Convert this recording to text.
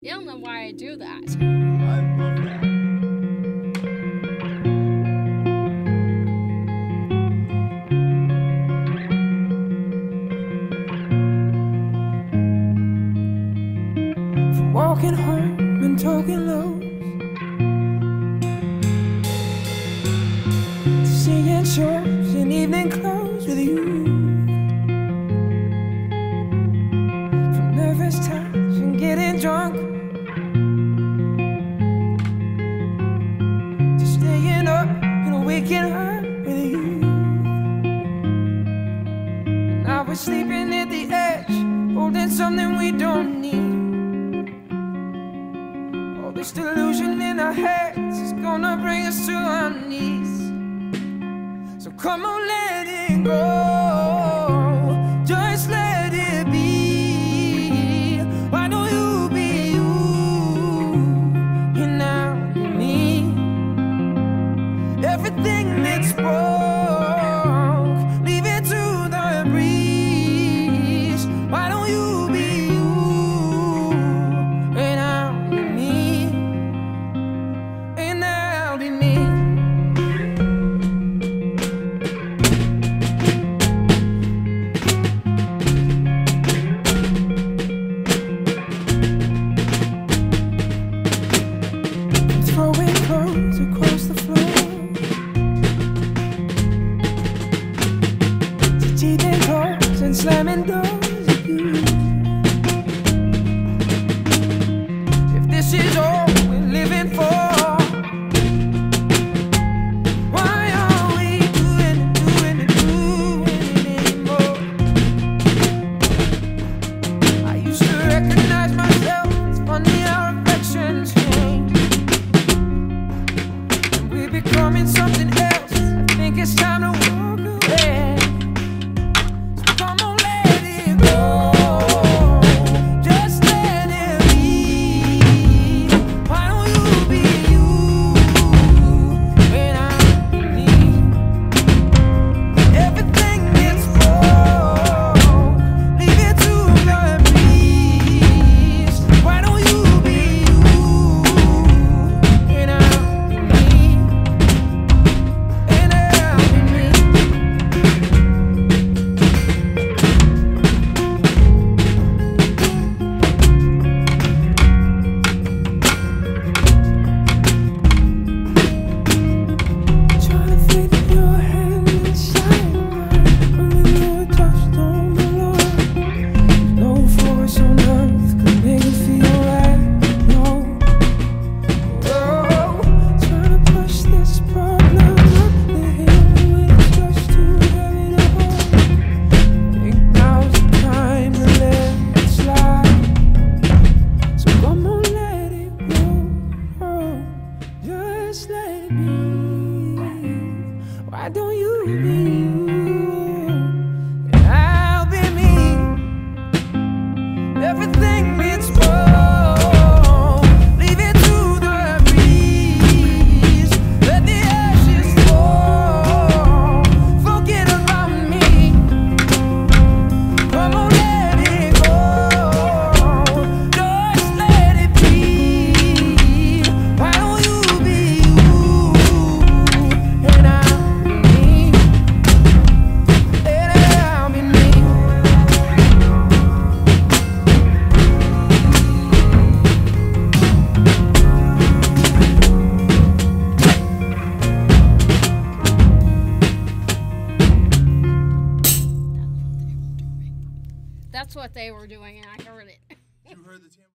You don't know why I do that. I love that. Walking home and talking low, seeing shows in evening clothes with you, from nervous touch and getting drunk, to staying up and waking up with you. And I was sleeping at the edge, holding something we don't need. This delusion in our heads is gonna bring us to our knees. So come on, let it go. Just let it be. Why don't you be you? And now me. Everything that's broke, leave it to the breeze. Why don't you be you? And now me. And I'll be me. Throwing clothes across the floor, teething doors and slamming doors at you. If this is all we're living for, becoming something else. I think it's time to walk away. So come on, let it go. Just let it be. Why don't you be you? And I'm me. Everything that's wrong, leave it to the breeze. Why don't you be you? And I'm me. Why don't you be you? And I'll be me. Everything it's wrong, leave it to the breeze. Let the ashes fall. Forget about me. Come on, let it go. Just let it be. Why don't you be you? And That's what they were doing, and I heard it. You heard the